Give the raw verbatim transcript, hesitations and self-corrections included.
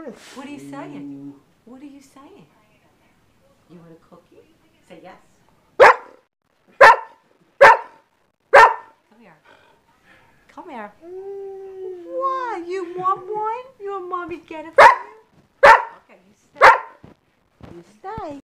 Chris. What are you saying? What are you saying? You want a cookie? Say yes. Come here. Come here. What? You want one? You want mommy to get it for you? Okay, you stay. You stay.